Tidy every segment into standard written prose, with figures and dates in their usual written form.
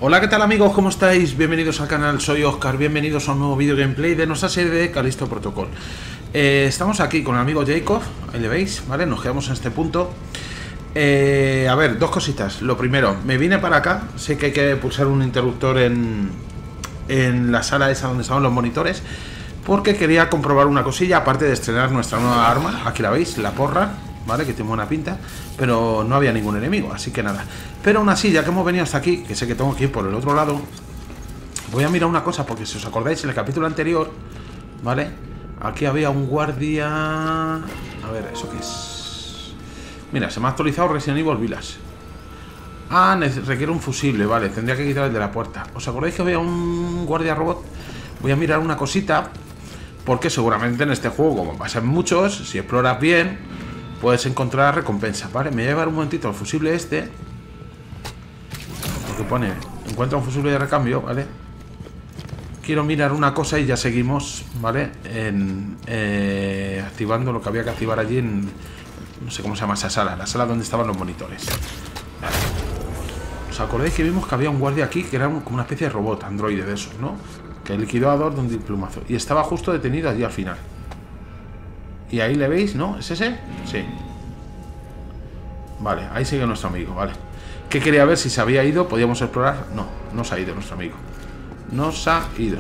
Hola, ¿qué tal amigos? ¿Cómo estáis? Bienvenidos al canal, soy Oscar, bienvenidos a un nuevo vídeo gameplay de nuestra serie de Callisto Protocol. Estamos aquí con el amigo Jacob, ahí le veis, ¿vale? Nos quedamos en este punto. A ver, dos cositas. Lo primero, me vine para acá, sé que hay que pulsar un interruptor en la sala esa donde estaban los monitores, porque quería comprobar una cosilla, aparte de estrenar nuestra nueva arma, aquí la veis, la porra, ¿vale? Que tiene buena pinta, pero no había ningún enemigo, así que nada. Pero aún así, ya que hemos venido hasta aquí, que sé que tengo que ir por el otro lado, voy a mirar una cosa, porque si os acordáis, en el capítulo anterior, ¿vale? Aquí había un guardia... A ver, ¿eso qué es? Mira, se me ha actualizado Resident Evil Village. Ah, requiere un fusible, vale, tendría que quitar el de la puerta. ¿Os acordáis que había un guardia robot? Voy a mirar una cosita, porque seguramente en este juego, como pasan muchos, si exploras bien, puedes encontrar recompensas, ¿vale? Me voy a llevar un momentito el fusible este, porque pone, encuentra un fusible de recambio, ¿vale? Quiero mirar una cosa y ya seguimos, ¿vale? Activando lo que había que activar allí en... No sé cómo se llama esa sala, la sala donde estaban los monitores. Vale. ¿Os acordáis que vimos que había un guardia aquí que era como una especie de robot, androide de esos, ¿no? Que liquidador de un diplomazo. Y estaba justo detenido allí al final. Y ahí le veis, ¿no? ¿Es ese? Sí. Vale, ahí sigue nuestro amigo, vale. ¿Qué quería ver si se había ido? ¿Podíamos explorar? No, no se ha ido nuestro amigo. No se ha ido.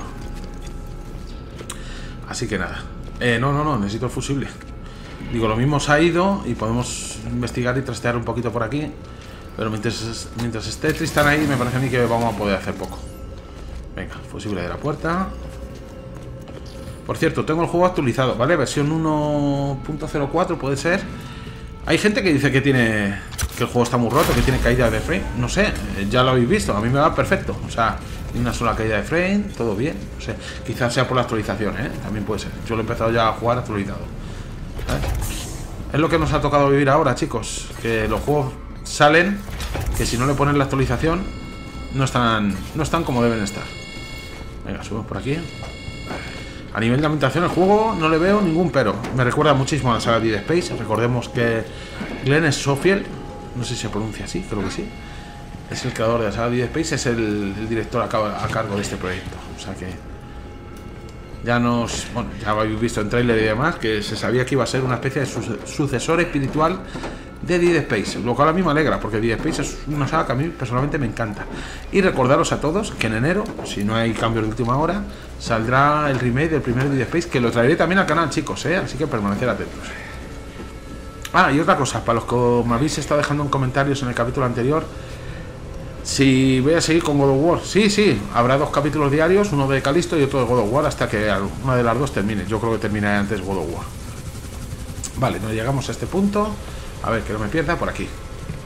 Así que nada. No, necesito el fusible. Digo, lo mismo se ha ido y podemos investigar y trastear un poquito por aquí. Pero mientras esté Tristan ahí, me parece a mí que vamos a poder hacer poco. Venga, fusible de la puerta. Por cierto, tengo el juego actualizado, ¿vale? Versión 1.04 puede ser. Hay gente que dice que el juego está muy roto, que tiene caída de frame. No sé, ya lo habéis visto, a mí me va perfecto. O sea, ni una sola caída de frame, todo bien. No sé, quizás sea por la actualización, ¿eh? También puede ser. Yo lo he empezado ya a jugar actualizado. ¿Vale? Es lo que nos ha tocado vivir ahora, chicos. Que los juegos salen, que si no le ponen la actualización, no están como deben estar. Venga, subimos por aquí. A nivel de ambientación, el juego no le veo ningún pero. Me recuerda muchísimo a la saga Dead Space. Recordemos que Glenn Schofield, no sé si se pronuncia así, creo que sí, es el creador de la saga Dead Space, es el director a cargo de este proyecto. O sea que ya ya habéis visto en trailer y demás que se sabía que iba a ser una especie de sucesor espiritual de Dead Space, lo cual a mí me alegra, porque Dead Space es una saga que a mí personalmente me encanta. Y recordaros a todos que en enero, si no hay cambios de última hora, saldrá el remake del primer Dead Space, que lo traeré también al canal, chicos, así que permanecer atentos. Ah, y otra cosa, para los que me habéis estado dejando en comentarios en el capítulo anterior, si voy a seguir con God of War. Sí, habrá 2 capítulos diarios, uno de Callisto y otro de God of War, hasta que una de las dos termine. Yo creo que terminaré antes God of War. Vale, nos llegamos a este punto. A ver, que no me pierda por aquí.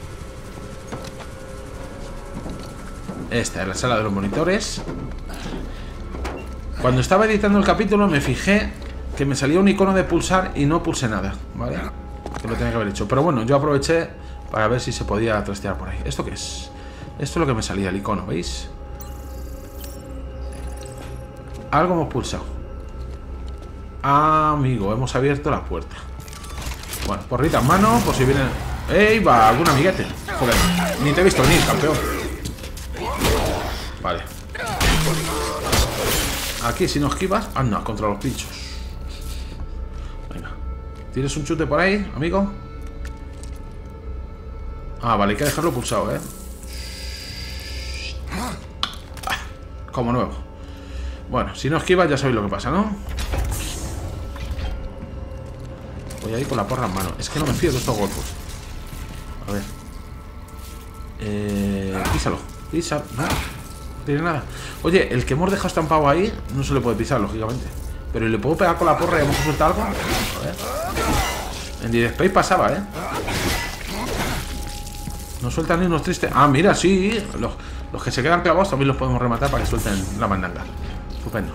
Esta es la sala de los monitores. Cuando estaba editando el capítulo me fijé que me salía un icono de pulsar y no pulsé nada, ¿vale? Que lo tenía que haber hecho. Pero bueno, yo aproveché para ver si se podía trastear por ahí. ¿Esto qué es? Esto es lo que me salía, el icono, ¿veis? Algo hemos pulsado. Ah, amigo, hemos abierto la puerta. Bueno, porrita en mano, por si viene... ¡Ey, va! Algún amiguete. Joder, ni te he visto venir, campeón. Vale. Aquí si no esquivas... Anda, contra los pinchos. Venga. ¿Tienes un chute por ahí, amigo? Ah, vale, hay que dejarlo pulsado, como nuevo. Bueno, si no esquivas ya sabéis lo que pasa, ¿no? Voy a ir con la porra en mano. Es que no me fío de estos golpes. A ver. Písalo. Písalo. No tiene nada. Oye, el que hemos dejado estampado ahí no se le puede pisar, lógicamente. Pero ¿le puedo pegar con la porra y vamos a soltar algo? A ver. En Dead Space pasaba, No sueltan ni unos tristes. Ah, mira, sí. Los que se quedan clavados también los podemos rematar para que suelten la mandanga. Estupendo.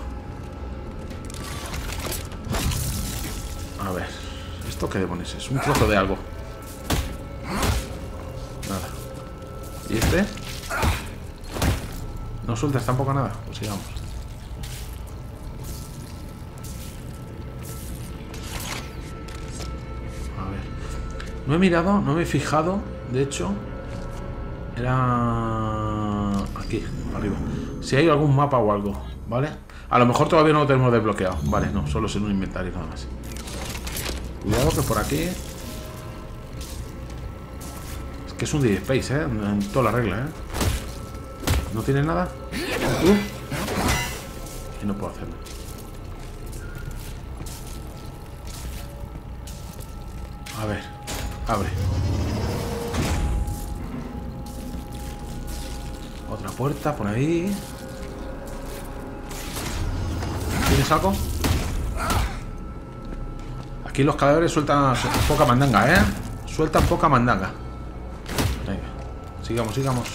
A ver. ¿Esto qué demonios es? Un trozo de algo. Nada. ¿Y este? ¿No sueltas tampoco nada? Pues sigamos. A ver. No he mirado, no me he fijado. De hecho, era... Aquí, arriba. Si hay algún mapa o algo, ¿vale? A lo mejor todavía no lo tenemos desbloqueado. Vale, no, solo es en un inventario nada más. Cuidado que por aquí... Es que es un Dead Space, ¿eh? En toda la regla, ¿eh? ¿No tiene nada? Y no puedo hacerlo. A ver, abre. Otra puerta por ahí. ¿Tienes algo? Aquí los cadáveres sueltan poca mandanga, ¿eh? Sueltan poca mandanga. Venga, sigamos, sigamos.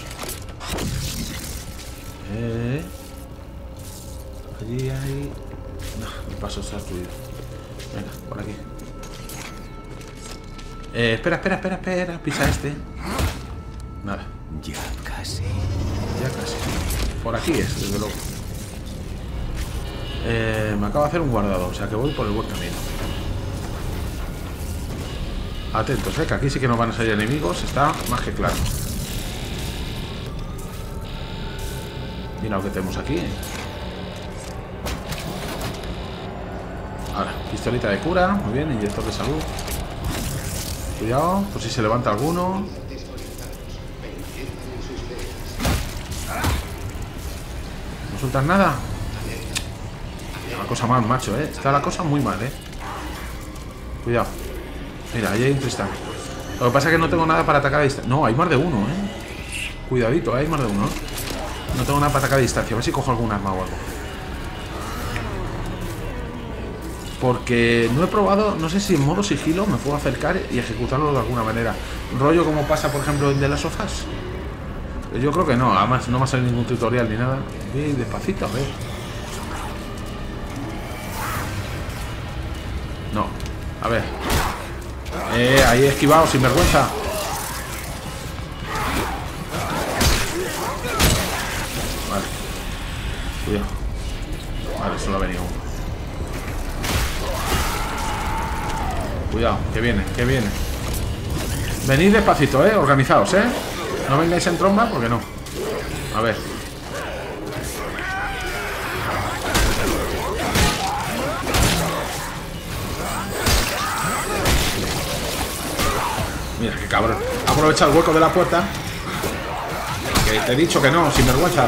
Allí hay... No, el paso está destruido. Venga, por aquí. Espera. Pisa este. Nada. Ya casi. Ya casi. Por aquí es, desde luego. Me acabo de hacer un guardado, o sea que voy por el buen camino. Atentos, que aquí sí que no van a salir enemigos, está más que claro. Mira lo que tenemos aquí. Ahora, pistolita de cura, muy bien, inyector de salud. Cuidado, por si se levanta alguno. ¿No sueltan nada? La cosa mal, macho, está la cosa muy mal, Cuidado. Mira, ahí hay un Tristán. Lo que pasa es que no tengo nada para atacar a distancia. No, hay más de uno, Cuidadito, hay más de uno. No tengo nada para atacar a distancia. A ver si cojo algún arma o algo. Porque no he probado, no sé si en modo sigilo me puedo acercar y ejecutarlo de alguna manera. Rollo como pasa, por ejemplo, en The Last of Us. Yo creo que no, además no va a salir ningún tutorial ni nada. Y despacito, a ver. No, a ver. Ahí he esquivado, sin vergüenza. Vale. Cuidado. Vale, solo ha venido uno. Cuidado, que viene, que viene. Venid despacito, organizaos, no vengáis en tromba porque no. A ver. Mira, qué cabrón. Aprovecha el hueco de la puerta. Que te he dicho que no, sin vergüenza.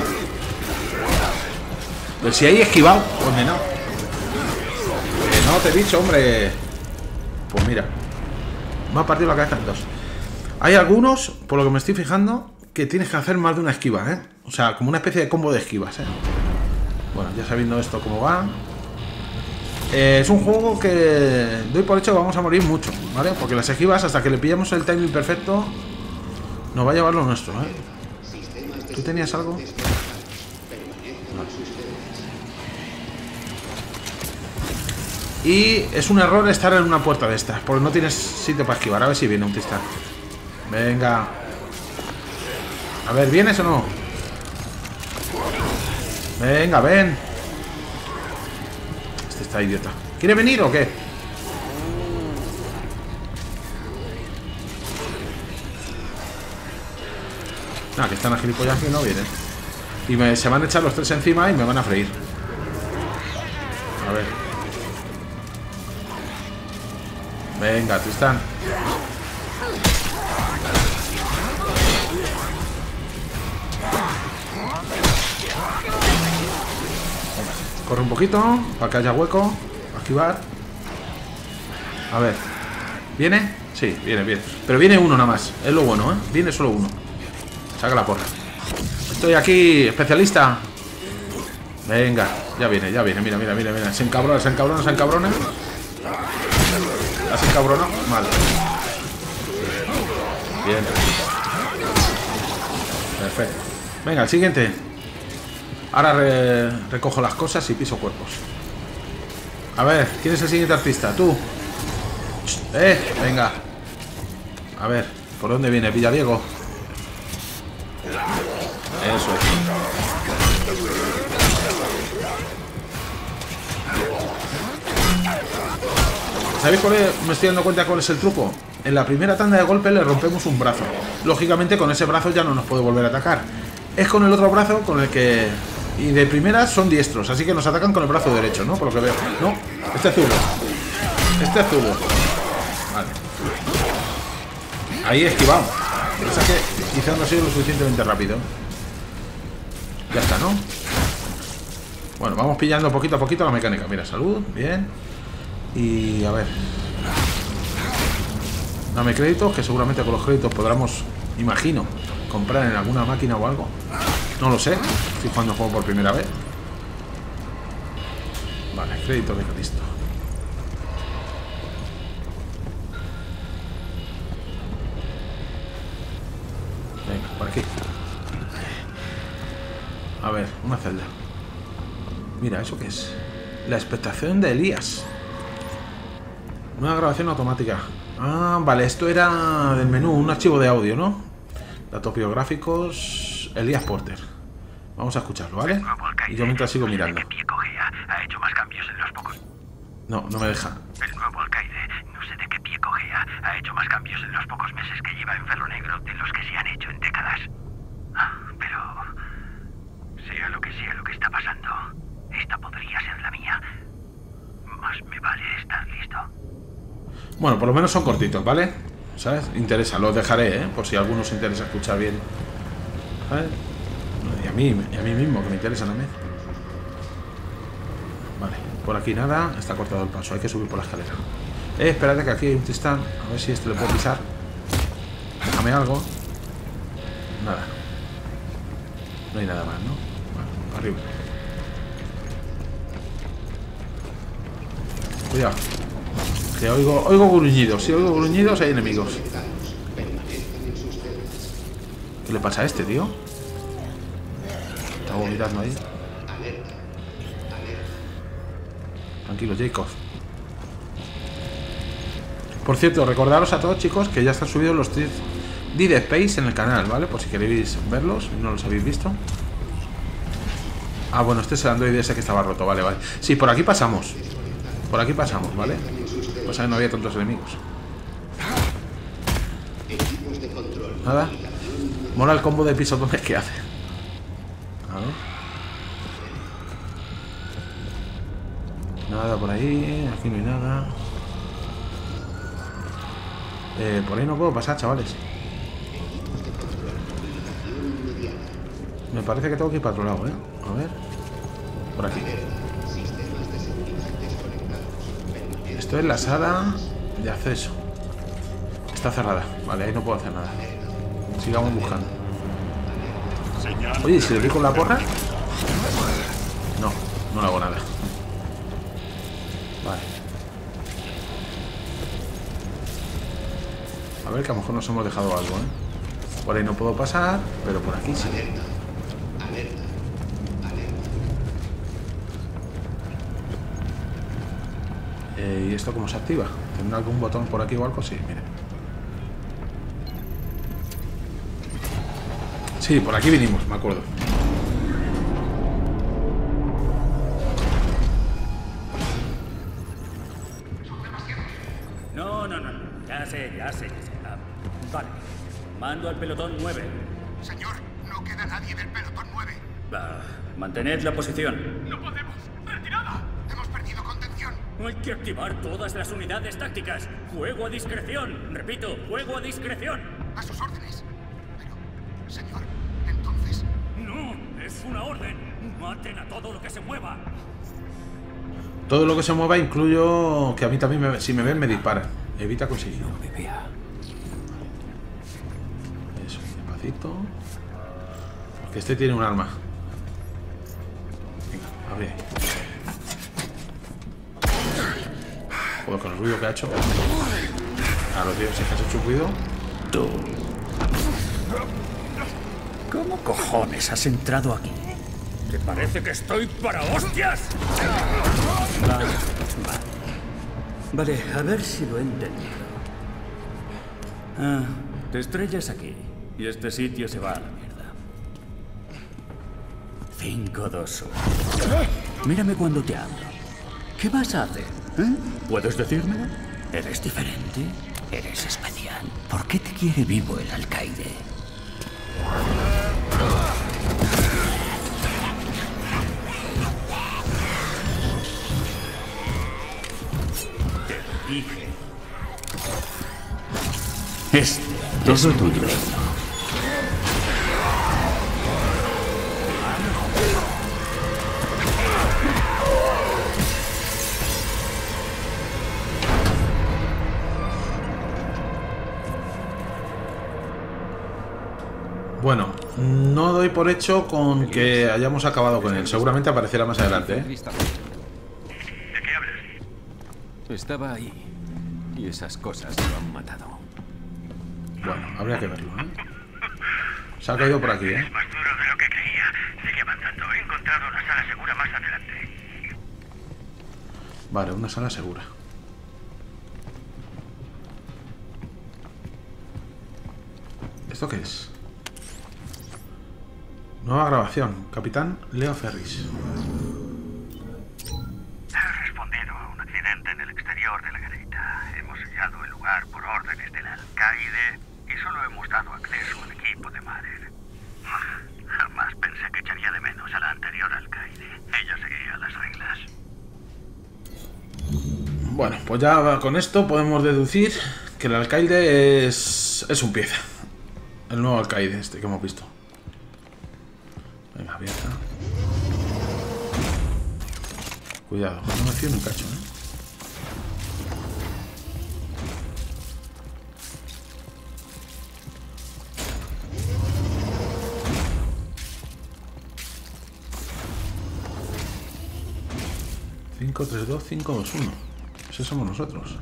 Pero si hay esquivado, pues no. Que no te he dicho, hombre. Pues mira, me ha partido la cabeza en dos. Hay algunos, por lo que me estoy fijando, que tienes que hacer más de una esquiva, O sea, como una especie de combo de esquivas, Bueno, ya sabiendo esto cómo va. Es un juego que doy por hecho que vamos a morir mucho, ¿vale? Porque las esquivas, hasta que le pillamos el timing perfecto, nos va a llevar lo nuestro, ¿Tú tenías algo? No. Y es un error estar en una puerta de estas, porque no tienes sitio para esquivar. A ver si viene un Tristán. Venga. A ver, ¿vienes o no? Venga, ven. Este está idiota. ¿Quiere venir o qué? Nada, que están a gilipollas que no vienen. Y se van a echar los tres encima y me van a freír. A ver. Venga, Tristán. Corre un poquito para que haya hueco. Activar. A ver. ¿Viene? Sí, viene. Pero viene uno nada más. Es lo bueno, Viene solo uno. Saca la porra. Estoy aquí, especialista. Venga, ya viene. Mira. Se encabrona. ¿Has encabronado? Mal. Bien. Perfecto. Venga, el siguiente. Ahora recojo las cosas y piso cuerpos. A ver, ¿quién es el siguiente artista? Tú. Venga. A ver, ¿por dónde viene? Villadiego. Eso es. ¿Sabéis cuál es? Me estoy dando cuenta cuál es el truco. En la primera tanda de golpes le rompemos un brazo. Lógicamente con ese brazo ya no nos puede volver a atacar. es con el otro brazo con el que... Y de primeras son diestros, así que nos atacan con el brazo derecho, ¿no? Por lo que veo. No, este es zurdo. Este es zurdo. Vale. Ahí he esquivado. Lo que pasa es que quizás no ha sido lo suficientemente rápido. Ya está, ¿no? Bueno, vamos pillando poquito a poquito la mecánica. Mira, salud, bien. Y a ver. Dame créditos, que seguramente con los créditos podremos, imagino, comprar en alguna máquina o algo. No lo sé. Estoy jugando el juego por primera vez. Vale, crédito de Cristo. Venga, por aquí. A ver, una celda. Mira, ¿eso qué es? La expectación de Elías. Una grabación automática. Ah, vale, esto era del menú, un archivo de audio, ¿no? Datos biográficos. Elías Porter. Vamos a escucharlo, ¿vale? Y yo mientras sigo mirando. Ha hecho más cambios en los pocos... No, no me deja. El nuevo alcaide, no sé de qué pie cojea, ha hecho más cambios en los pocos meses que lleva en Ferro Negro de los que se han hecho en décadas. Pero... sea lo que está pasando, esta podría ser la mía. Más me vale estar listo. Bueno, por lo menos son cortitos, ¿vale? ¿Sabes? Interesa, los dejaré, ¿eh? Por si a alguno se interesa escuchar bien. ¿Sabes? Y a mí mismo, que me interesan a mí. Vale, por aquí nada. Está cortado el paso, hay que subir por la escalera. Espérate que aquí hay un Tristán. A ver si este le puedo pisar. Déjame algo. Nada. No hay nada más, ¿no? Bueno, para arriba. Cuidado. Que oigo gruñidos. Si oigo gruñidos hay enemigos. ¿Qué le pasa a este, tío? Está vomitando ahí. Tranquilo, Jacob. Por cierto, recordaros a todos, chicos, que ya están subidos los Dead Space en el canal, ¿vale? Por si queréis verlos, no los habéis visto. Ah, bueno, este es el Android ese que estaba roto, vale, vale. Sí, por aquí pasamos. Por aquí pasamos, ¿vale? Pues ahí no había tantos enemigos. Nada. Mola el combo de pisotones que hace. A ver. Nada por ahí. Aquí no hay nada. Por ahí no puedo pasar, chavales. Me parece que tengo que ir para otro lado, ¿eh? A ver. Por aquí. Esto es la sala de acceso. Está cerrada. Vale, ahí no puedo hacer nada. Sigamos buscando. Oye, ¿si le doy con la porra? No, no le hago nada. Vale. A ver, que a lo mejor nos hemos dejado algo, ¿eh? Por ahí no puedo pasar, pero por aquí sí. ¿Y esto cómo se activa? ¿Tendrá algún botón por aquí o algo? Sí, mire. Sí, por aquí vinimos, me acuerdo. No. Ya sé. Vale. Mando al pelotón 9. Señor, no queda nadie del pelotón 9. Mantened la posición. No podemos. ¡Retirada! Hemos perdido contención. Hay que activar todas las unidades tácticas. Fuego a discreción. Repito, fuego a discreción. A sus órdenes. Pero, señor, entonces... No, es una orden. Maten a todo lo que se mueva. Todo lo que se mueva, incluyo que a mí también, si me ven, me disparan. Evita conseguir. Eso, despacito. Porque este tiene un arma. Venga, abre ahí. Joder, con el ruido que ha hecho. A los tíos, si has hecho ruido. Tú. ¿Cómo cojones has entrado aquí? ¿Te parece que estoy para hostias? Vale, a ver si lo he entendido. Te estrellas aquí y este sitio se va a la mierda. 5, 2, 1. Mírame cuando te hablo. ¿Qué vas a hacer? ¿Puedes decírmelo? ¿Eres diferente? ¿Eres especial? ¿Por qué te quiere vivo el alcaide? dije. Todo tuyo. Bueno, no doy por hecho con que hayamos acabado con él. Seguramente aparecerá más adelante, ¿eh? ¿De qué hablas? Estaba ahí. Y esas cosas lo han matado. Bueno, habría que verlo, ¿eh? Se ha caído por aquí, ¿eh? Es más duro de lo que creía. Sigue avanzando. He encontrado una sala segura más adelante. Vale, una sala segura. ¿Esto qué es? Nueva grabación. Capitán Leo Ferris. He respondido a un accidente en el exterior de la garita. Hemos sellado el lugar por órdenes del alcaide y solo hemos dado acceso al equipo de Marer. Jamás pensé que echaría de menos a la anterior alcaide. Ella seguía las reglas. Bueno, pues ya con esto podemos deducir que el alcaide es un pieza. El nuevo alcaide este que hemos visto. Venga, abierta. Cuidado, no me fío ni un cacho, ¿eh? Cinco, 3, 2, 5, 2, 1. Ese somos nosotros.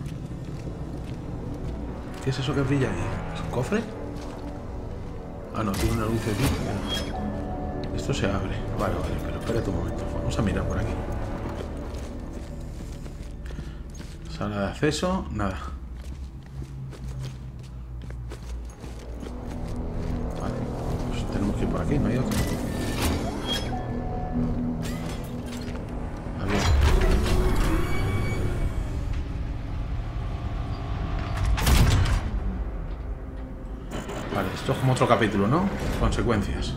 ¿Qué es eso que brilla ahí? ¿Es un cofre? Ah, no, tiene una luz aquí. Esto se abre. Vale, pero espérate un momento. Vamos a mirar por aquí. Sala de acceso, nada. Vale, pues tenemos que ir por aquí, no hay otro. Abierto. Vale, esto es como otro capítulo, ¿no? Consecuencias.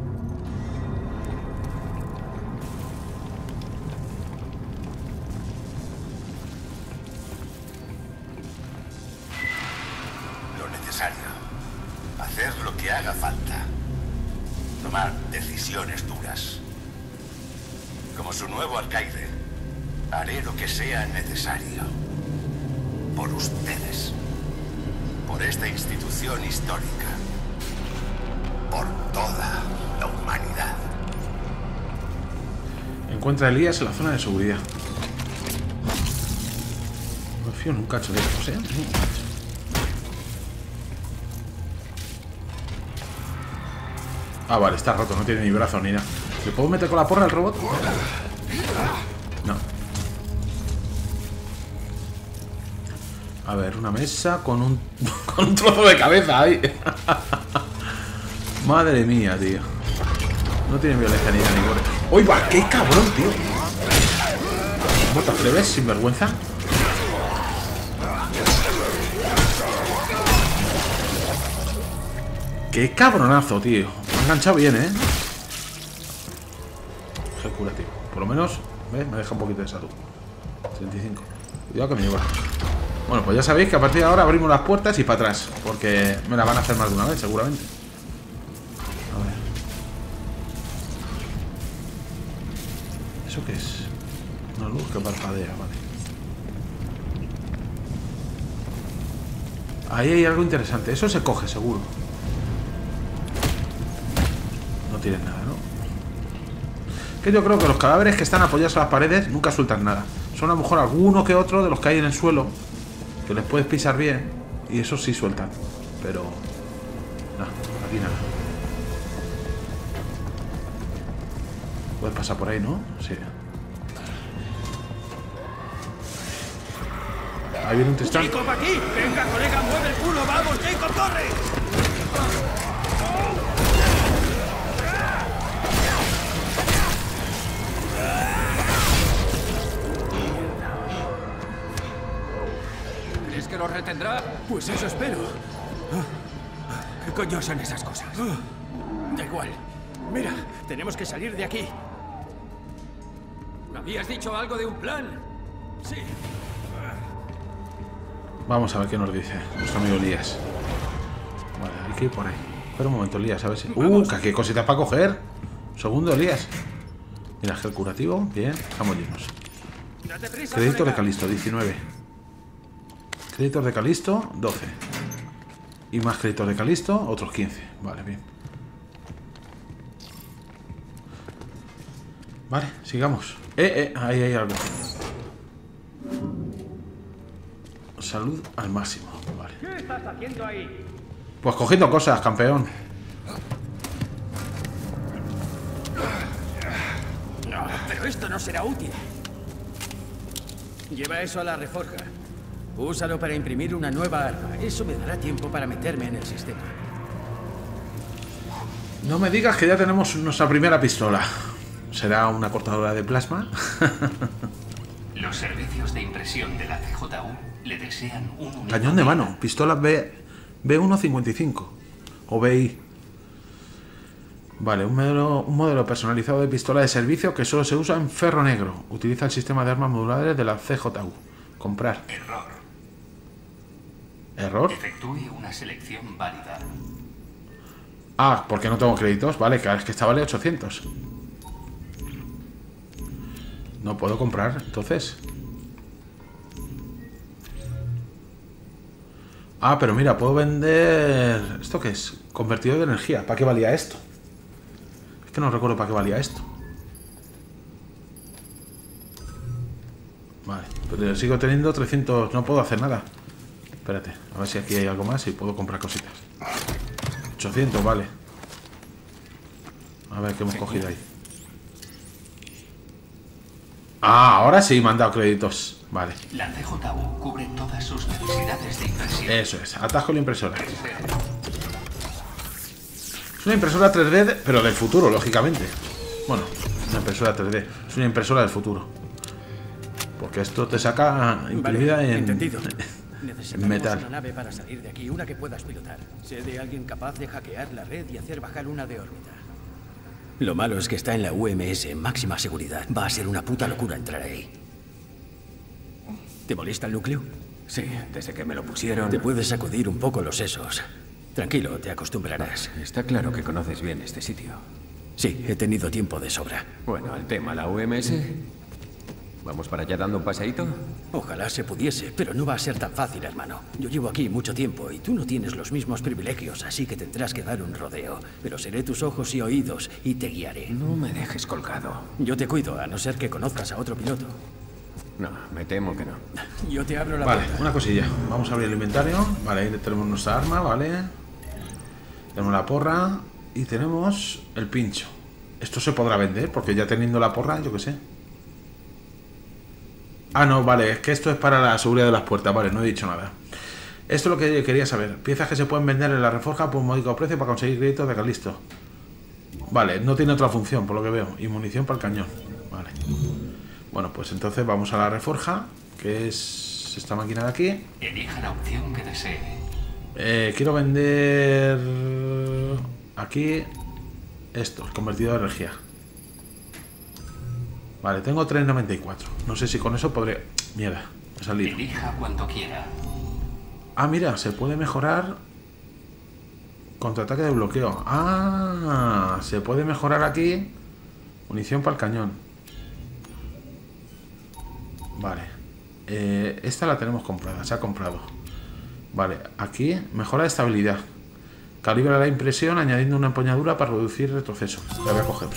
Hacer lo que haga falta. Tomar decisiones duras. Como su nuevo alcaide, haré lo que sea necesario. Por ustedes. Por esta institución histórica. Por toda la humanidad. Encuentra a Elías en la zona de seguridad. No me fío en un cacho de estos, ¿eh? Ni un cacho. Ah, vale, está roto, no tiene ni brazo ni nada. ¿Le puedo meter con la porra al robot? No. A ver, una mesa con un trozo de cabeza ahí. Madre mía, tío. No tiene violencia ni nada ni gore. ¡Uy, va! ¡Qué cabrón, tío! ¿Cómo te atreves, sinvergüenza? ¡Qué cabronazo, tío! Me ha enganchado bien, ¿eh? Qué cura, tío. Por lo menos, ¿ves? Me deja un poquito de salud. 35. Cuidado que me lleva. Bueno, pues ya sabéis que a partir de ahora abrimos las puertas y para atrás. Porque me la van a hacer más de una vez, seguramente. A ver. ¿Eso qué es? Una luz que parpadea, vale. Ahí hay algo interesante. Eso se coge, seguro. No tienes nada, ¿no? Que yo creo que los cadáveres que están apoyados a las paredes nunca sueltan nada. Son a lo mejor alguno que otro de los que hay en el suelo, que les puedes pisar bien, y esos sí sueltan. Pero... no, aquí nada. Puedes pasar por ahí, ¿no? Sí. Ahí viene un tristán. ¡Jacob, aquí! ¡Venga, colega, mueve el culo! ¡Vamos, Jacob, corre! ¿Crees que lo retendrá? Pues eso espero. ¿Qué coño son esas cosas? Da igual. Mira, tenemos que salir de aquí. ¿Habías dicho algo de un plan? Sí. Vamos a ver qué nos dice nuestro amigo Elías. Vale, hay que ir por ahí. Espera un momento, Elías, a ver si... ¡Qué cositas para coger! Segundo, Elías. Mira, gel curativo. Bien, estamos llenos. Créditos de Calisto, 19. Créditos de Calisto, 12. Y más créditos de Calisto, otros 15. Vale, bien. Vale, sigamos. Ahí hay algo. Salud al máximo. Vale. ¿Qué estás haciendo ahí? Pues cogiendo cosas, campeón. No, pero esto no será útil. Lleva eso a la reforja. Úsalo para imprimir una nueva arma. Eso me dará tiempo para meterme en el sistema. No me digas que ya tenemos nuestra primera pistola. ¿Será una cortadora de plasma? Los servicios de impresión de la CJU le desean un único Cañón de mano. Pistola B155. O BI. Vale, un modelo personalizado de pistola de servicio que solo se usa en ferro negro. Utiliza el sistema de armas modulares de la CJU. Comprar. Error. ¿Error? Efectúe una selección válida. Ah, porque no tengo créditos. Vale, claro, es que esta vale 800. No puedo comprar, entonces. Ah, pero mira, puedo vender... ¿Esto qué es? Convertidor de energía. ¿Para qué valía esto? Es que no recuerdo para qué valía esto. Vale, pero sigo teniendo 300... No puedo hacer nada. Espérate, a ver si aquí hay algo más y puedo comprar cositas. 800, vale. A ver qué hemos cogido ahí. Ah, ahora sí me han dado créditos. Vale. La CJU cubre todas sus necesidades de impresión. Eso es, atajo la impresora. Es una impresora 3D, pero del futuro, lógicamente. Bueno, una impresora 3D. Es una impresora del futuro. Porque esto te saca imprimida Vale, en... entendido. Necesitamos metal. una nave para salir de aquí, una que puedas pilotar. Sé de alguien capaz de hackear la red y hacer bajar una de órbita. Lo malo es que está en la UMS en máxima seguridad. Va a ser una puta locura entrar ahí. ¿Te molesta el núcleo? Sí, desde que me lo pusieron... Te puedes sacudir un poco los sesos. Tranquilo, te acostumbrarás. Está claro que conoces bien este sitio. Sí, he tenido tiempo de sobra. Bueno, al tema, la UMS... ¿Vamos para allá dando un paseíto? Ojalá se pudiese, pero no va a ser tan fácil, hermano. Yo llevo aquí mucho tiempo y tú no tienes los mismos privilegios, así que tendrás que dar un rodeo. Pero seré tus ojos y oídos y te guiaré. No me dejes colgado. Yo te cuido, a no ser que conozcas a otro piloto. No, me temo que no. Yo te abro la Vale, puerta. una cosilla. Vamos a abrir el inventario. Vale, ahí tenemos nuestra arma, vale. Tenemos la porra y tenemos el pincho. ¿Esto se podrá vender? Porque ya teniendo la porra, yo qué sé. Ah, no, vale, es que esto es para la seguridad de las puertas. Vale, no he dicho nada. Esto es lo que quería saber. Piezas que se pueden vender en la reforja por un módico precio para conseguir créditos de Calisto. Vale, no tiene otra función, por lo que veo. Y munición para el cañón. Vale. Bueno, pues entonces vamos a la reforja, que es esta máquina de aquí. Elija la opción que desee. Quiero vender aquí esto, el convertidor de energía. Vale, tengo 3,94. No sé si con eso podré... Mierda, me salí. Elija cuanto quiera. Ah, mira, se puede mejorar contraataque de bloqueo. Ah, se puede mejorar aquí munición para el cañón. Vale. Esta la tenemos comprada, se ha comprado. Vale, aquí mejora de estabilidad. Calibra la impresión añadiendo una empuñadura para reducir retroceso. La voy a coger.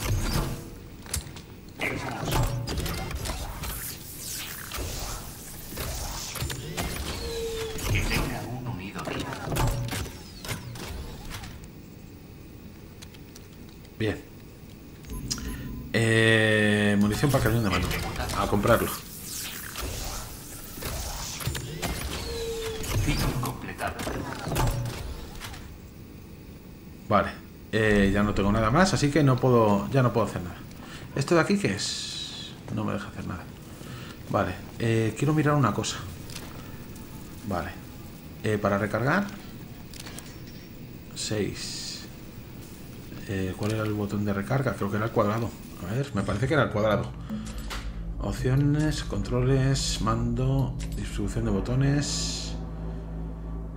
Que tenga un unido día. Bien. Munición para cañón de mano. A comprarlo. Ciclo completado. Vale. Ya no tengo nada más, así que no puedo. Ya no puedo hacer nada. ¿Esto de aquí qué es? No me deja hacer nada. Vale. Quiero mirar una cosa. Vale. Para recargar 6. ¿Cuál era el botón de recarga? Creo que era el cuadrado. A ver, me parece que era el cuadrado. Opciones, controles, mando, distribución de botones.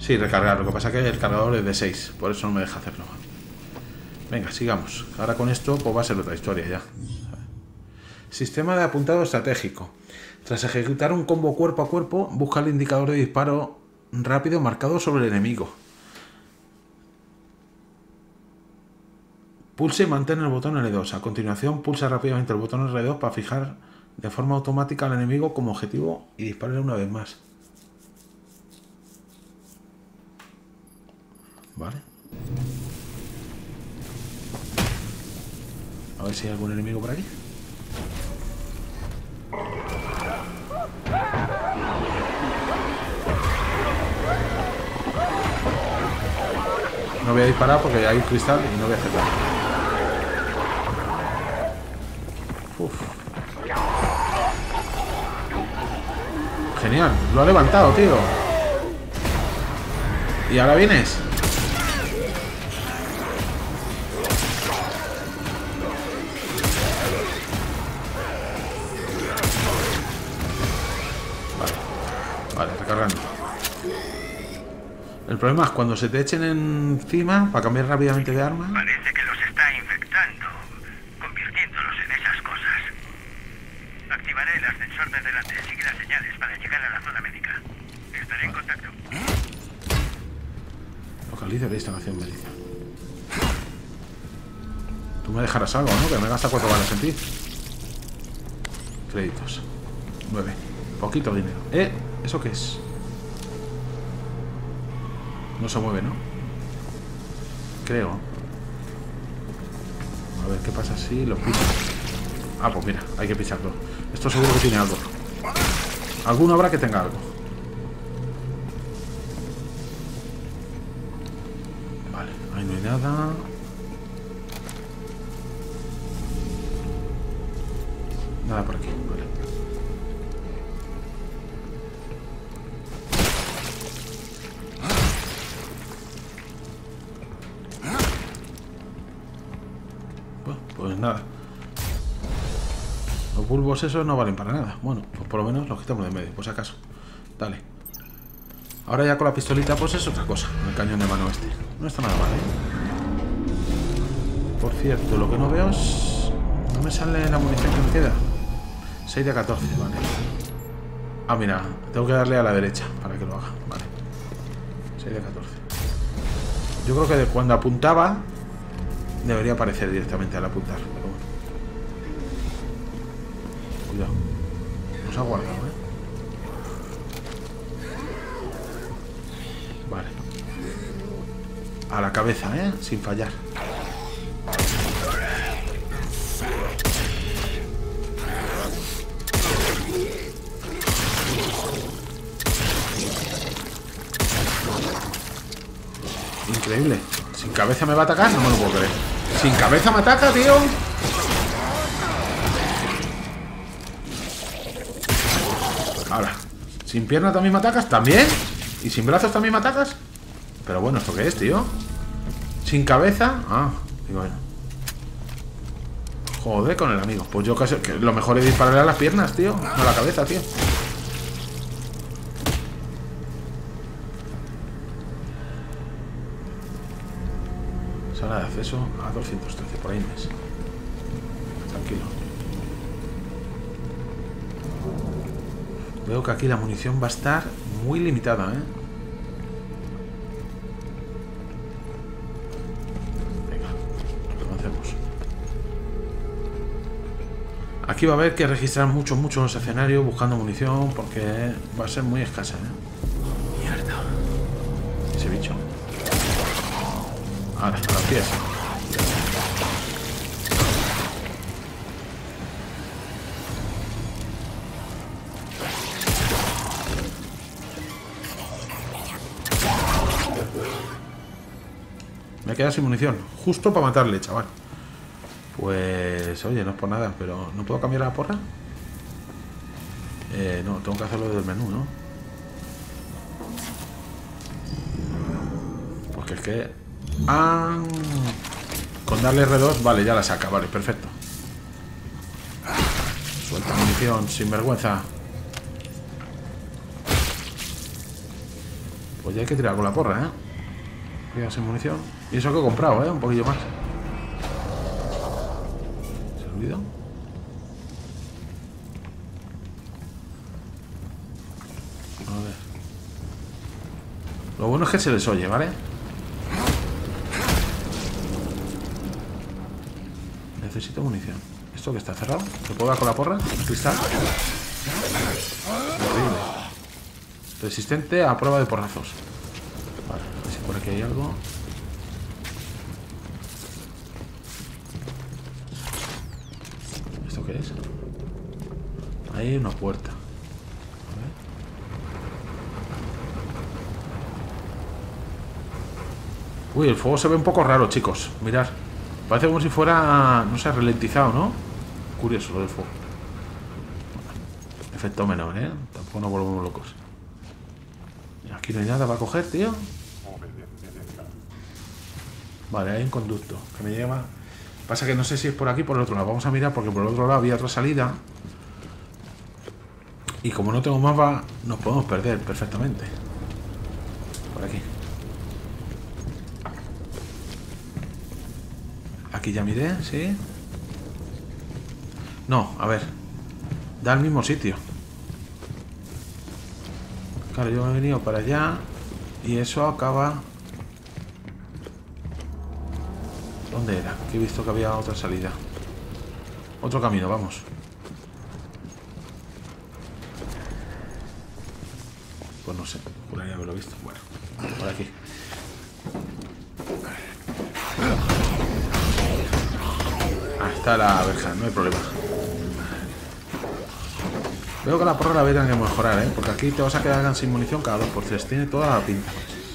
Sí, recargar. Lo que pasa es que el cargador es de 6. Por eso no me deja hacerlo. Venga, sigamos. Ahora con esto pues va a ser otra historia ya. Sistema de apuntado estratégico. Tras ejecutar un combo cuerpo a cuerpo, busca el indicador de disparo rápido marcado sobre el enemigo. Pulse y mantén el botón L2. A continuación, pulsa rápidamente el botón R2 para fijar de forma automática al enemigo como objetivo y dispararle una vez más. Vale. A ver si hay algún enemigo por aquí. No voy a disparar porque hay un cristal y no voy a hacer nada. Uf. Genial, lo ha levantado, tío. ¿Y ahora vienes? Vale, recargando. El problema es cuando se te echen encima para cambiar rápidamente de arma. Parece que los está infectando, convirtiéndolos en esas cosas. Activaré el ascensor de delante. Sigue las señales para llegar a la zona médica. Estaré en contacto. Localiza la instalación médica. Tú me dejarás algo, ¿no? Que me gasta 4 balas en ti. Créditos. 9. Poquito dinero. ¿Eso qué es? No se mueve, ¿no? Creo. A ver qué pasa si lo piso. Ah, pues mira, hay que picharlo. Esto seguro que tiene algo. Alguno habrá que tenga algo. Vale, ahí no hay nada. Nada por aquí, vale. Pues nada. Los bulbos esos no valen para nada. Bueno, pues por lo menos los quitamos de en medio, por si acaso. Dale. Ahora ya con la pistolita pues es otra cosa. El cañón de mano este. No está nada mal, ¿eh? Por cierto, lo que no veo es... No me sale la munición que me queda. 6 de 14, vale. Ah, mira, tengo que darle a la derecha para que lo haga. Vale. 6 de 14. Yo creo que de cuando apuntaba debería aparecer directamente al apuntar, pero bueno. Cuidado. Nos ha guardado, ¿eh? Vale. A la cabeza, ¿eh? Sin fallar. Increíble. ¿Sin cabeza me va a atacar? No me lo puedo creer. ¿Sin cabeza me ataca, tío? Ahora. ¿Sin pierna también me atacas? ¿También? ¿Y sin brazos también me atacas? Pero bueno, ¿esto qué es, tío? ¿Sin cabeza? Ah, digo, bueno. Joder con el amigo. Pues yo casi... que lo mejor es dispararle a las piernas, tío. No a la cabeza, tío. Sala de acceso a 213, por ahí no es. Tranquilo. Veo que aquí la munición va a estar muy limitada, ¿eh? Venga, avancemos. Aquí va a haber que registrar muchos escenarios buscando munición porque va a ser muy escasa, ¿eh? Mierda. Ese bicho. Ahora, a los pies. Me he quedado sin munición. Justo para matarle, chaval. Pues, oye, no es por nada, pero ¿no puedo cambiar la porra? No, tengo que hacerlo desde el menú, ¿no? Porque es que... Ah, con darle R2, vale, ya la saca, vale, perfecto. Suelta munición, sin vergüenza. Pues ya hay que tirar con la porra, ¿eh? Queda sin munición. Y eso que he comprado, ¿eh? Un poquillo más. ¿Se ha olvidado? A ver. Lo bueno es que se les oye, ¿vale? Necesito munición. ¿Esto que está cerrado? ¿Se puede dar con la porra? ¿Cristal? Horrible. Resistente a prueba de porrazos. Vale, a ver si por aquí hay algo. ¿Esto qué es? Ahí hay una puerta. A ver. Uy, el fuego se ve un poco raro, chicos. Mirad. Parece como si fuera, no sé, ralentizado, ¿no? Curioso lo del fuego. Efecto menor, ¿eh? Tampoco nos volvemos locos. Aquí no hay nada para coger, tío. Vale, hay un conducto que me lleva. Pasa que no sé si es por aquí o por el otro lado. Vamos a mirar porque por el otro lado había otra salida. Y como no tengo mapa, nos podemos perder perfectamente. Por aquí. Aquí ya miré, ¿sí? No, a ver. Da al mismo sitio. Claro, yo me he venido para allá. Y eso acaba... ¿Dónde era? Que he visto que había otra salida. Otro camino, vamos. Pues no sé, juraría haberlo visto. Bueno, por aquí. Ah, está la verja, no hay problema. Veo que la porra la voy a tener que mejorar, ¿eh? Porque aquí te vas a quedar sin munición cada 2x3. Tiene toda la pinta.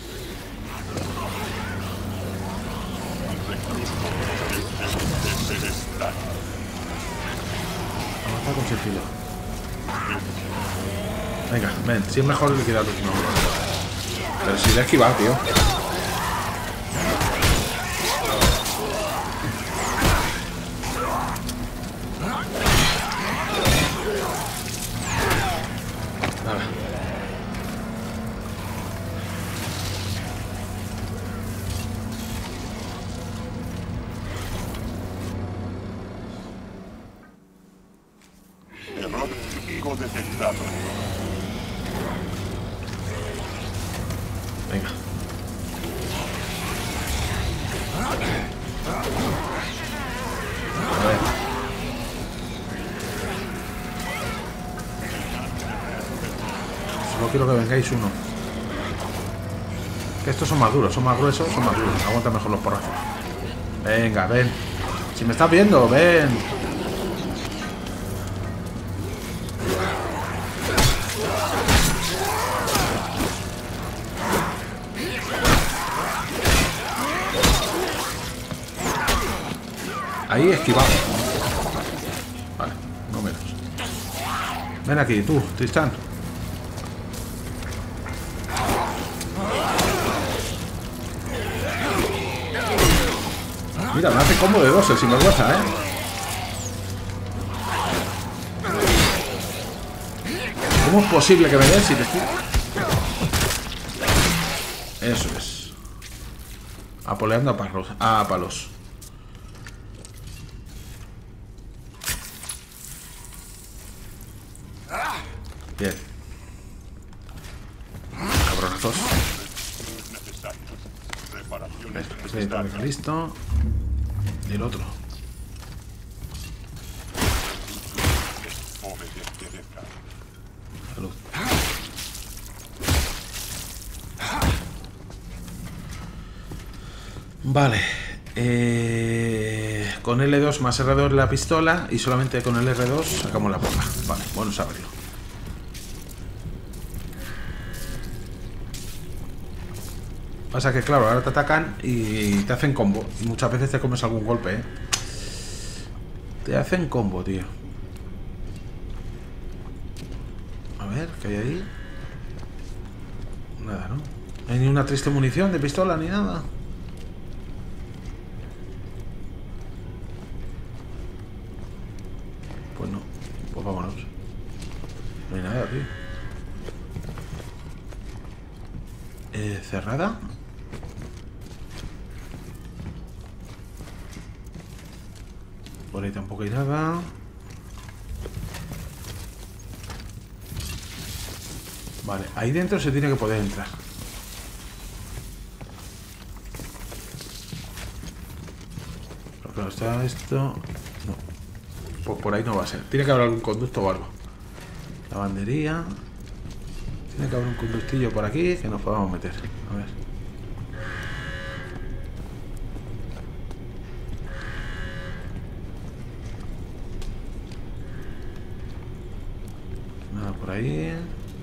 Avanza con sigilo. Venga, ven, si es mejor liquidarlo. No. Pero si le he esquivado, tío. Nada. Error crítico detectado. Venga. A ver. Solo quiero que vengáis uno. Que estos son más duros, son más gruesos, son más duros. Aguantan mejor los porrazos. Venga, ven. Si me estás viendo, ven. Ahí esquivado. Vale, no menos. Ven aquí, tú, Tristán. Mira, me hace combo de 2 el sinvergüenza, ¿eh? ¿Cómo es posible que me des si te estoy...? Eso es. Apoleando a palos. Bien. Cabronazos. Listo. Y el otro. Salud. Vale. Con L2 más R2 la pistola y solamente con el R2 sacamos la porra. Vale, bueno saberlo. Pasa que claro, ahora te atacan y te hacen combo. Y muchas veces te comes algún golpe, ¿eh? Te hacen combo, tío. A ver, ¿qué hay ahí? Nada, ¿no? No hay ni una triste munición de pistola ni nada. Pues no. Pues vámonos. No hay nada, tío. Cerrada. Por ahí tampoco hay nada. Vale, ahí dentro se tiene que poder entrar. Pero claro, está esto... No. Pues por ahí no va a ser. Tiene que haber algún conducto o algo. Lavandería. Tiene que haber un conductillo por aquí que nos podamos meter. A ver. Nada por ahí.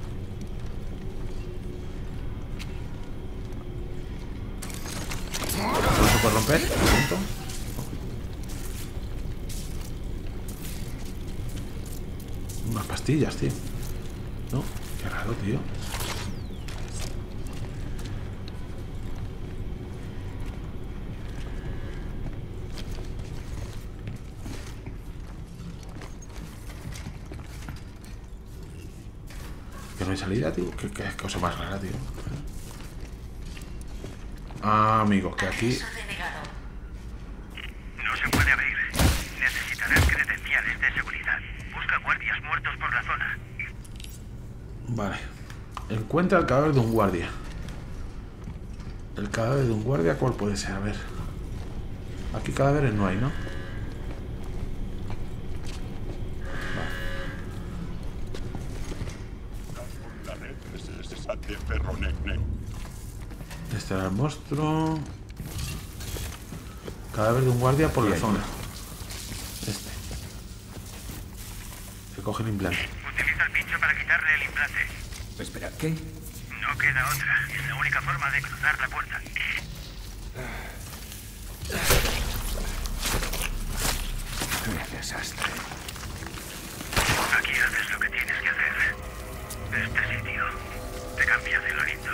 ¿No se puede romper? ¿Punto? Unas pastillas, tío. No, qué raro, tío. Que no hay salida, tío. Qué cosa más rara, tío. Ah, amigo, que aquí... No se puede abrir. Necesitarás credenciales de seguridad. Busca guardias muertos por la zona. Vale. Encuentra el cadáver de un guardia. El cadáver de un guardia, ¿cuál puede ser? A ver. Aquí cadáveres no hay, ¿no? La red es de Ferronegnen. Este era el monstruo. Cadáver de un guardia por la zona. Este. Se coge el implante. Utiliza el pincho para quitarle el implante. Espera, ¿qué? No queda otra. Es la única forma de cruzar la puerta. Qué desastre. Aquí haces lo que tienes que hacer. Este sitio te cambia de lo lindo.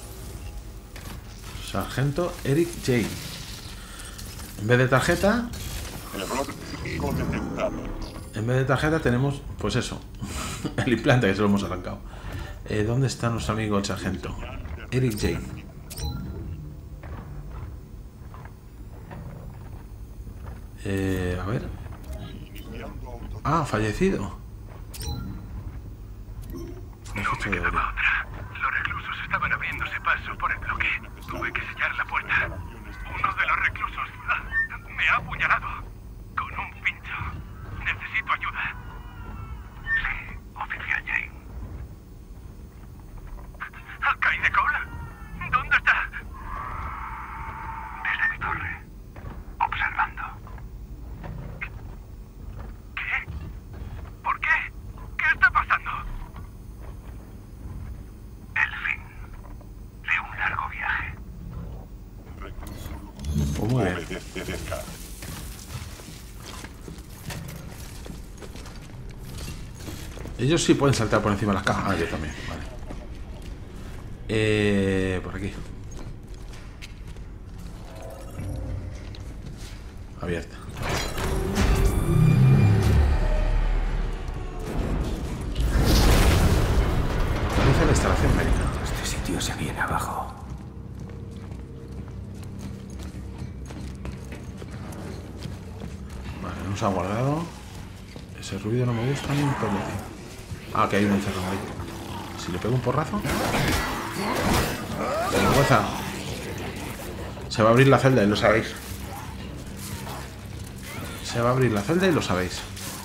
Sargento Eric J. En vez de tarjeta, Error crítico detectado. en vez de tarjeta tenemos, pues eso, el implante que se lo hemos arrancado. ¿Dónde está nuestro amigo el sargento? Eric J. A ver. Ah, fallecido. No me quedaba otra. Los reclusos estaban abriéndose paso por el bloque. Tuve que sellar la puerta. Uno de los reclusos me ha apuñalado con un pincho. Necesito ayuda. Sí, oficial Jane. ¿Alcaide Cole? ¿Dónde está? Desde mi torre. Observando. ¿Qué? ¿Por qué? ¿Qué está pasando? El fin de un largo viaje. Pues muy bien. Obedece de acá. Ellos sí pueden saltar por encima de las cajas. Ah, yo también. Vale. Por aquí. Abierta. Realiza la instalación médica. Este sitio se viene abajo. Vale, nos ha guardado. Ese ruido no me gusta ni un pelín. Ah, que hay un encerrado ahí. Si le pego un porrazo. Vergüenza. Se va a abrir la celda y lo sabéis. Se va a abrir la celda y lo sabéis.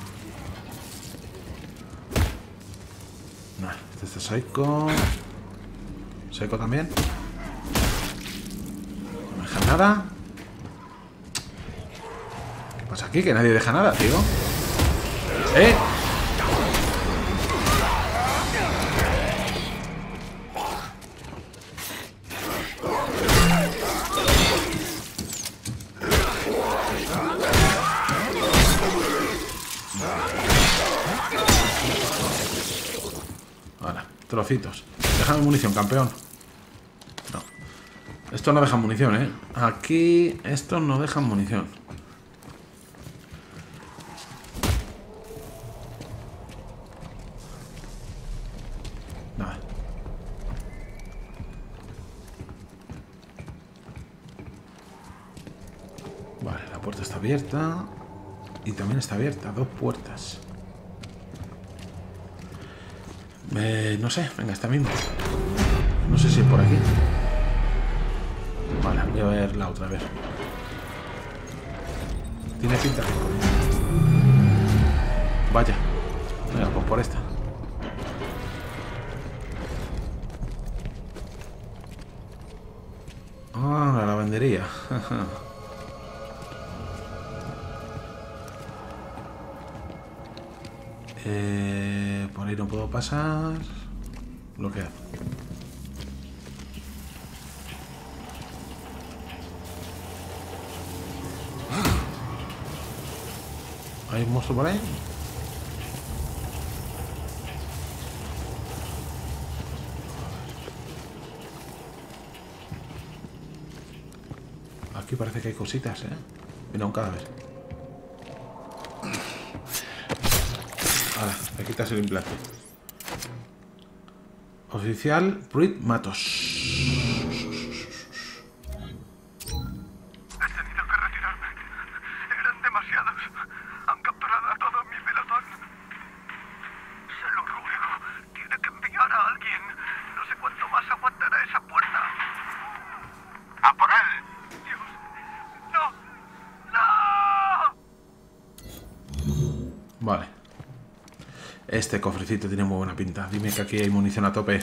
Nah, este es Psycho. Psycho también. No me deja nada. ¿Qué pasa aquí? Que nadie deja nada, tío. ¡Eh! Ahora, trocitos. Déjame munición, campeón. No. Esto no deja munición, ¿eh? Aquí estos no dejan munición. Nada. puerta está abierta. Y también está abierta, 2 puertas. No sé, venga, esta misma. No sé si es por aquí. Vale, voy a ver la otra, a ver. Tiene pinta que es por ahí. Vaya. Venga, pues por esta. Ah, la lavandería. Por ahí no puedo pasar. Bloqueado. ¿Hay un monstruo por ahí? Aquí parece que hay cositas, ¿eh? Mira, un cadáver. Ahora, le quitas el implante. Oficial Pruitt Matos. He tenido que retirarme. Eran demasiados. Han capturado a todo mi pelotón. Se lo ruego. Tiene que enviar a alguien. No sé cuánto más aguantará esa puerta. ¡A por él! Dios. ¡No! ¡No! Vale. Este cofrecito tiene muy buena pinta. Dime que aquí hay munición a tope.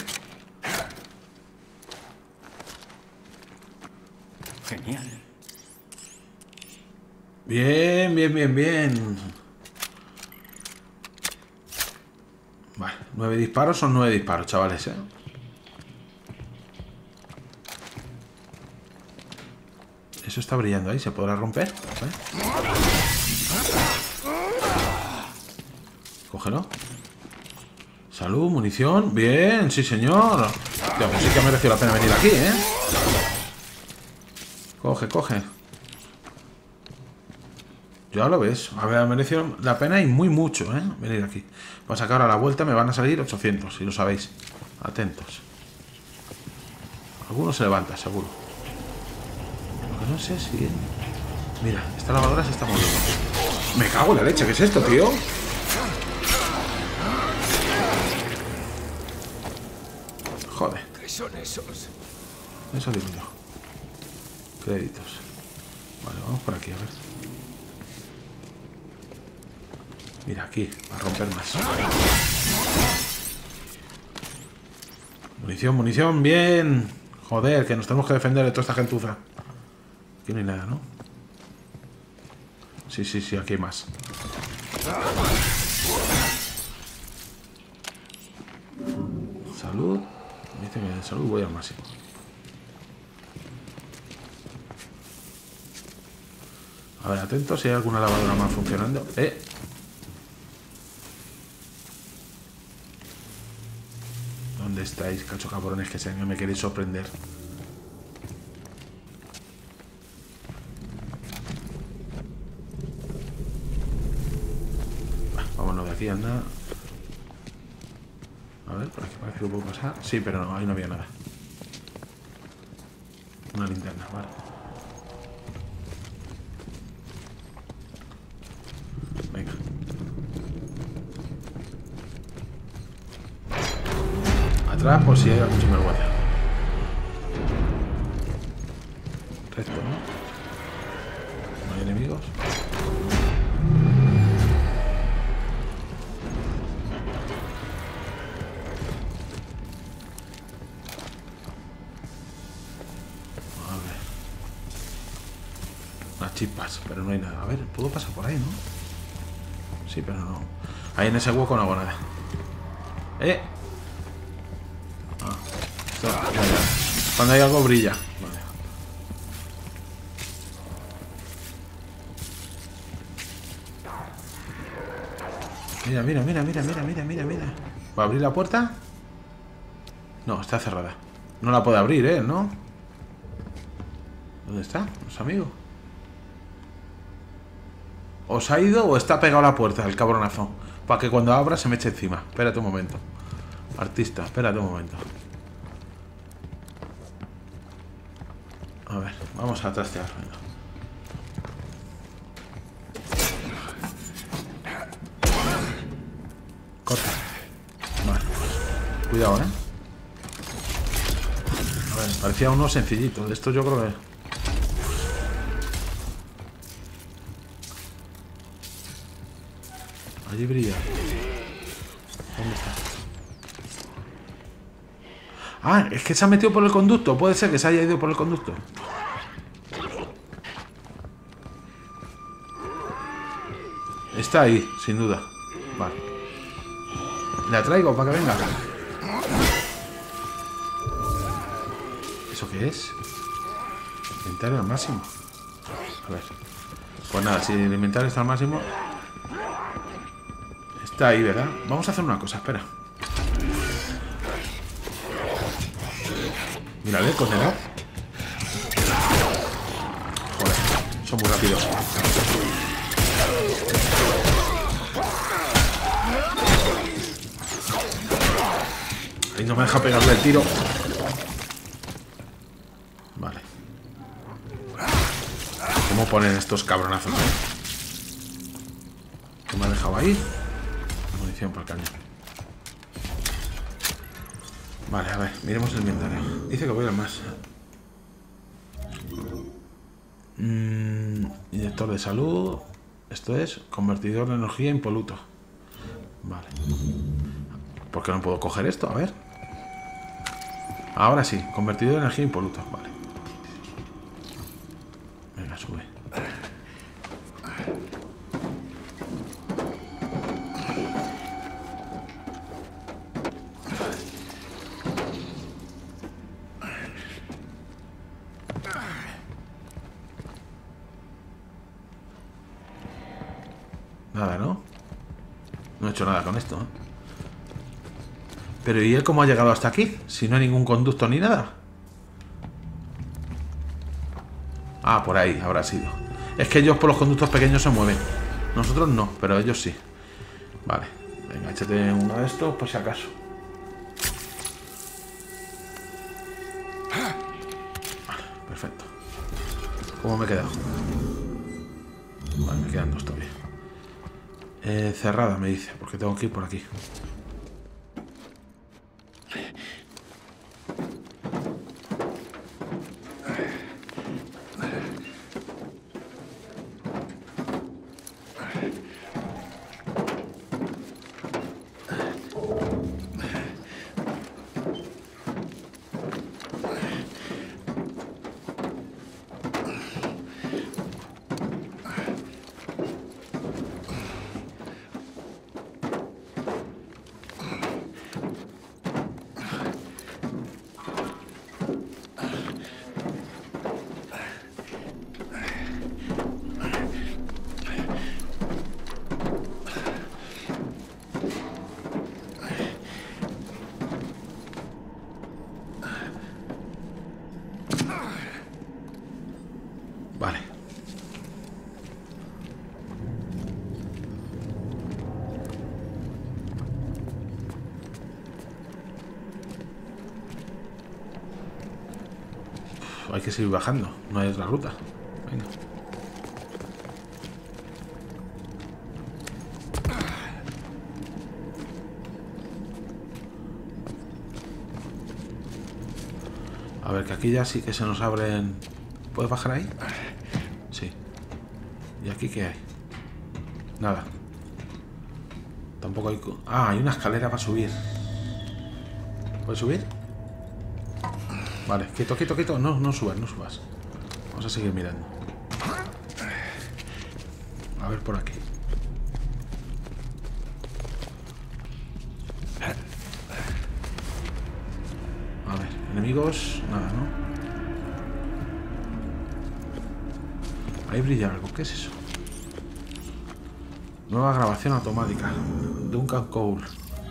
Genial. Bien, bien, bien, bien. Vale, 9 disparos son 9 disparos, chavales, ¿eh? Eso está brillando ahí, ¿se podrá romper? Cógelo. Salud, munición. Bien, sí señor. Tío, pues sí que ha merecido la pena venir aquí, ¿eh? Coge, coge. Ya lo ves. A ver, ha merecido la pena y muy mucho, ¿eh? Venir aquí. Pasa que ahora a la vuelta me van a salir 800, si lo sabéis. Atentos. Alguno se levanta, seguro. Lo que no sé si... Mira, esta lavadora se está moviendo. Me cago en la leche, ¿qué es esto, tío? Joder. ¿Qué son esos? Eso digo yo. Créditos. Vale, vamos por aquí, a ver. Mira, aquí, a romper más. Munición, munición, bien. Joder, que nos tenemos que defender de toda esta gentuza. Aquí no hay nada, ¿no? Sí, sí, sí, aquí hay más. Salud. Me dice que de salud voy al máximo. A ver, atentos si hay alguna lavadora más funcionando. ¿Dónde estáis, cacho cabrones, que me queréis sorprender? Vámonos de aquí, anda. A ver, por aquí parece que lo puedo pasar. Sí, pero no, ahí no había nada. Una linterna, vale. Venga. Atrás por si hay algún sinvergüenza. Recto, ¿no? ¿No hay enemigos? A ver. Unas chispas, pero no hay nada. A ver, puedo pasar por ahí, ¿no? Sí, pero no. Ahí en ese hueco no hago nada. Cuando hay algo brilla. Vale. Mira, mira, mira, mira, mira, mira, mira, mira. ¿Va a abrir la puerta? No, está cerrada. No la puede abrir, ¿no? ¿Dónde está? ¿Los amigos? ¿Os ha ido o está pegado a la puerta el cabronazo? Para que cuando abra se me eche encima. Espérate un momento. Artista, espérate un momento. A ver, vamos a trastear. Venga. corta. Vale. Cuidado, A ver, parecía uno sencillito. De esto yo creo que... Allí brilla. ¿Dónde está? Ah, es que se ha metido por el conducto. Puede ser que se haya ido por el conducto. Está ahí, sin duda. Vale. La traigo para que venga. ¿Eso qué es? Inventario al máximo. A ver. Pues nada, si el inventario está al máximo... Está ahí, ¿verdad? Vamos a hacer una cosa, espera. Mírale, condenado. Joder, son muy rápidos. Ahí no me deja pegarle el tiro. Vale. ¿Cómo ponen estos cabronazos, ¿Qué me ha dejado ahí? Munición para el cañón. Vale, a ver, miremos el inventario. Dice que voy a ir más. Inyector de salud. Esto es convertidor de energía impoluto. Vale. ¿Por qué no puedo coger esto? A ver. Ahora sí, convertidor de energía impoluto. Vale. Venga, sube. Nada, ¿no? No he hecho nada con esto, Pero ¿y él cómo ha llegado hasta aquí? Si no hay ningún conducto ni nada. Ah, por ahí habrá sido. Es que ellos por los conductos pequeños se mueven. Nosotros no, pero ellos sí. Vale, venga, échate uno de estos por si acaso. Vale, perfecto. ¿Cómo me he quedado? Vale, me quedan dos todavía. Cerrada, me dice, porque tengo que ir por aquí. Vale. Hay que seguir bajando, no hay otra ruta. Venga. A ver, que aquí ya sí que se nos abren... ¿Puedes bajar ahí? Sí. ¿Y aquí qué hay? Nada. Tampoco hay... Ah, hay una escalera para subir. ¿Puedes subir? Vale, quieto, quieto, quieto. No, no subas, no subas. Vamos a seguir mirando. A ver por aquí. A ver, enemigos... Nada, ¿no? Ahí brilla algo. ¿Qué es eso? Nueva grabación automática. Duncan Cole.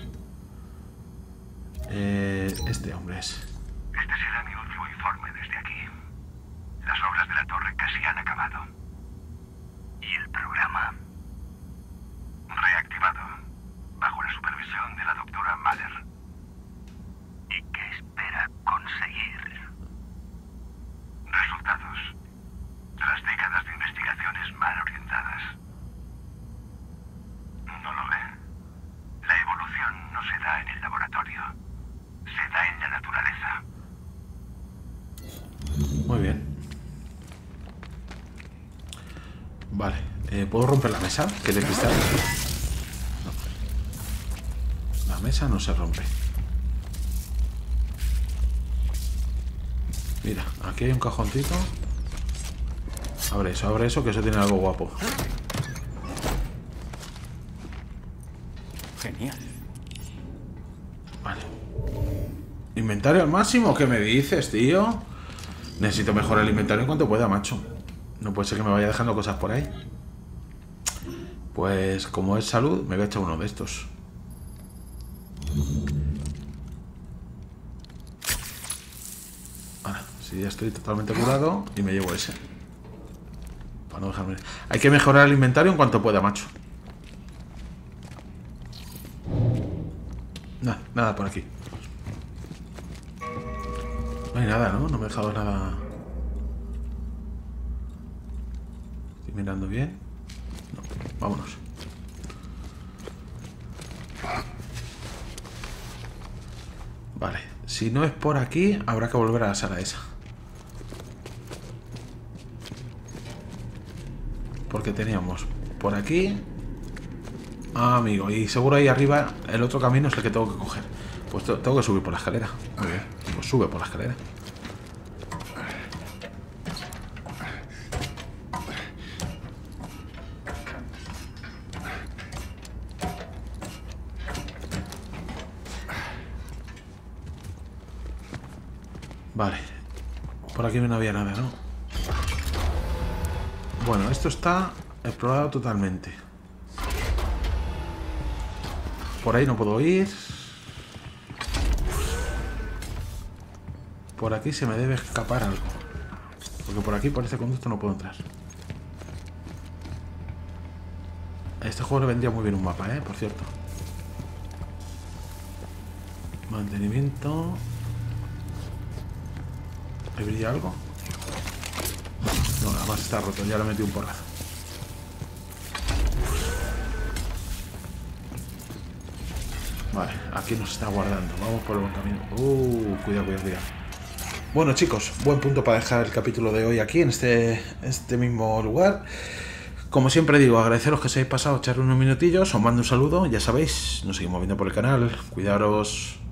Este hombre es. Este será mi último informe desde aquí. Las obras de la torre casi han acabado. ¿Y el programa? Reactivado, bajo la supervisión de la doctora Mahler. ¿Y qué espera conseguir? Resultados. Tras décadas de investigaciones mal orientadas. No lo ve. La evolución Muy bien. Vale. ¿Puedo romper la mesa? ¿Que de cristal? No. La mesa no se rompe. Mira, aquí hay un cajoncito. Abre eso, que eso tiene algo guapo. Genial. Vale. ¿Inventario al máximo? ¿Qué me dices, tío? Necesito mejorar el inventario en cuanto pueda, macho. No puede ser que me vaya dejando cosas por ahí. Pues como es salud, me voy a echar uno de estos. Ahora, si ya estoy totalmente curado, y me llevo ese. Para no dejarme... Hay que mejorar el inventario en cuanto pueda, macho. Nada por aquí. No hay nada, ¿no? No me he dejado nada. Estoy mirando bien. No, vámonos. Vale, si no es por aquí, habrá que volver a la sala esa. Porque teníamos por aquí... Ah, amigo, y seguro ahí arriba el otro camino es el que tengo que coger. Pues tengo que subir por la escalera. Muy bien, pues sube por la escalera. Vale. Por aquí no había nada, ¿no? Bueno, esto está explorado totalmente. Por ahí no puedo ir. Por aquí se me debe escapar algo. Porque por aquí, por este conducto, no puedo entrar. A este juego le vendría muy bien un mapa, por cierto. Mantenimiento. ¿Me brilla algo? No, nada más está roto. Ya le metí un porrazo. Vale, aquí nos está guardando. Vamos por el buen camino. Cuidado. Bueno, chicos, buen punto para dejar el capítulo de hoy aquí, en este mismo lugar. Como siempre digo, agradeceros que os hayáis pasado, echar unos minutillos. Os mando un saludo, ya sabéis, nos seguimos viendo por el canal. Cuidaros.